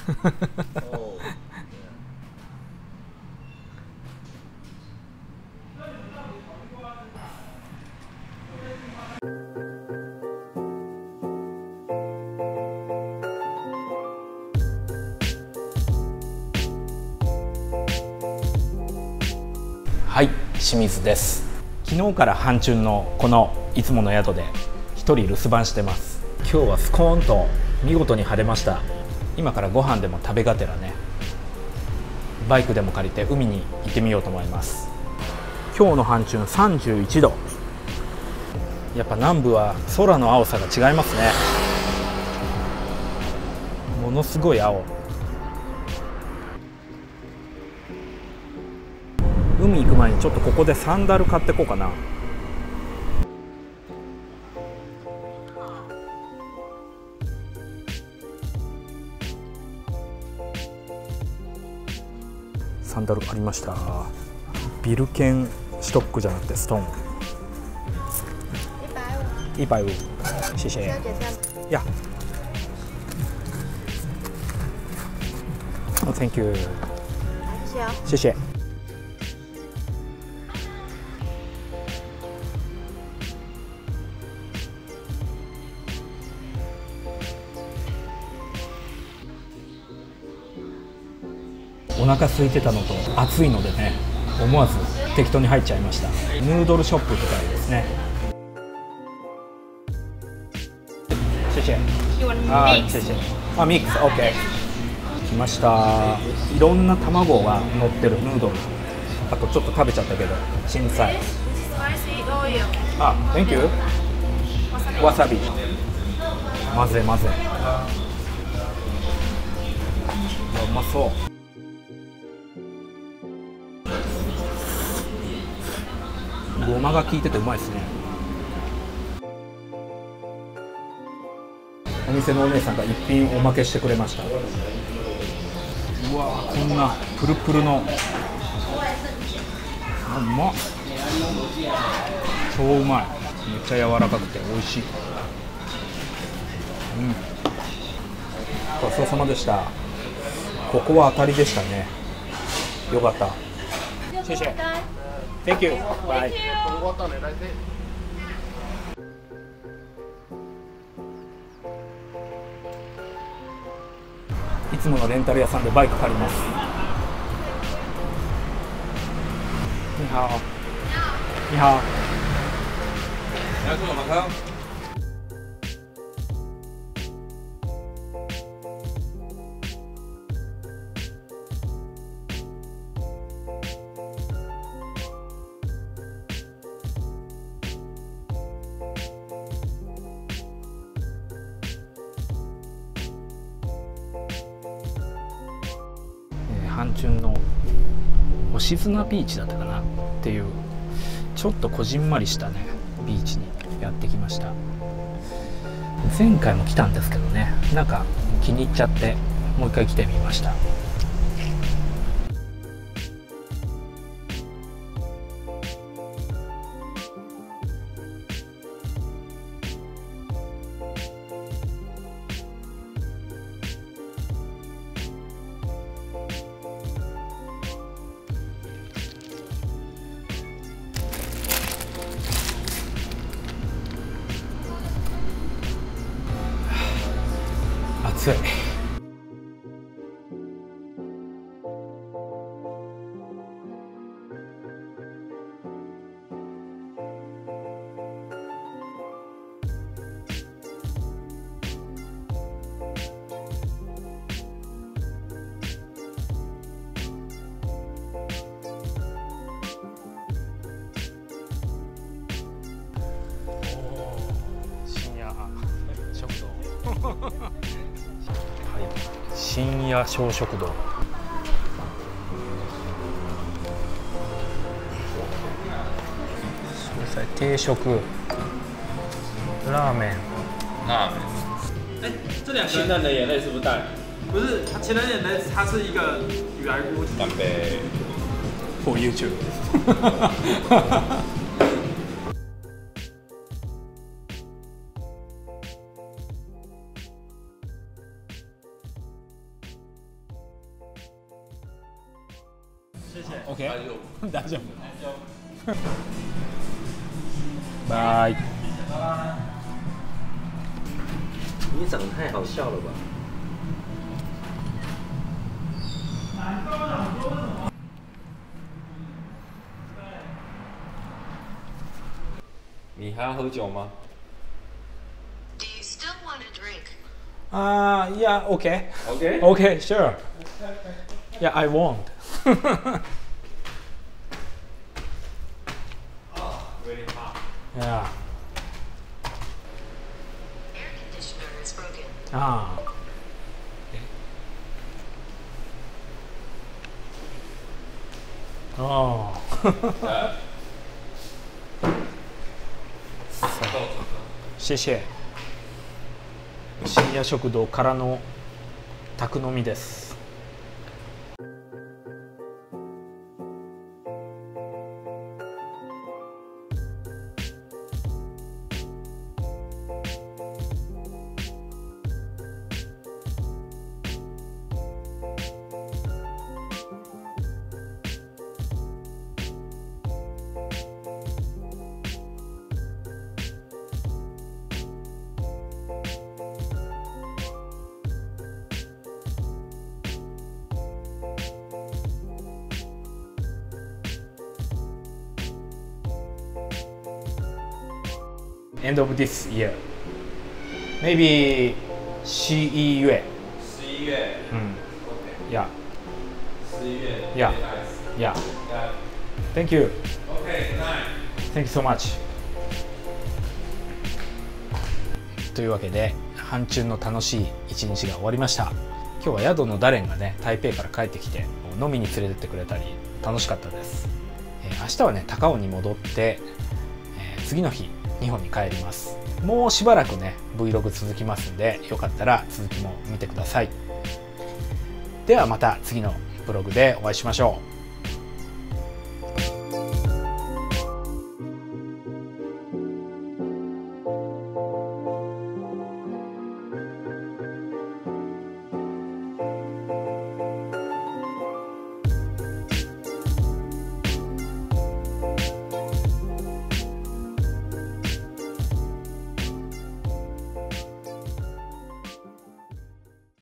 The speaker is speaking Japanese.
はい、清水です。昨日から半チュンのこのいつもの宿で一人留守番してます。今日はスコーンと見事に晴れました。今からご飯でも食べがてらね、バイクでも借りて海に行ってみようと思います。今日の半チュン31度。やっぱ南部は空の青さが違いますね。ものすごい青。海行く前にちょっとここでサンダル買ってこうかな。サンダルありました。ビルケンストックじゃなくてストーン。150。谢谢。いや。Oh, thank you。谢谢。お腹空いてたのと暑いのでね、思わず適当に入っちゃいました。ヌードルショップって感じですね。谢谢。あ、谢謝。あ、ミックス、オッケー。来ました。いろんな卵が乗ってるヌードル。あとちょっと食べちゃったけど、小さい。あ、Thank you。わさび。混ぜ混ぜ。うまそう。ごまが効いててうまいですね。お店のお姉さんが一品おまけしてくれました。うわー、こんなプルプルの、うまっ、超うまい。めっちゃ柔らかくて美味しい。ごちそうさまでした。ここは当たりでしたね。よかった。谢谢。Thank you。Bye。いつものレンタル屋さんでバイク借ります。你好。你好。要坐马车。半チュンの星砂ビーチだったかなっていうちょっとこじんまりしたねビーチにやってきました。前回も来たんですけどね、なんか気に入っちゃってもう一回来てみました。暑い。深夜食堂。深夜小食堂。定食、拉面。 哎，这两个情人的眼泪是不是带？不是，情人眼泪它是一个雨来菇。干杯 For YouTube。 谢谢。 OK， 大丈夫。拜。 你长得太好笑了吧？你还要喝酒吗 Do you still want a drink? Yeah, okay. ？OK。 Okay, sure. Yeah, I won't. Really hot. Yeah. Air conditioner is broken. Ah. Oh. 谢謝。深夜食堂からの宅飲みです。End of this year. Maybe 11月。 11月。 OK. Yeah. 11月。 Yeah. Yeah. Thank you. Okay, good night. Thank you so much. というわけで、ハンチュンの楽しい一日が終わりました。今日は宿のダレンがね、台北から帰ってきて飲みに連れてってくれたり楽しかったです。明日はね、高尾に戻って、次の日日本に帰ります。もうしばらくね Vlog 続きますんで、よかったら続きも見てください。ではまた次のブログでお会いしましょう。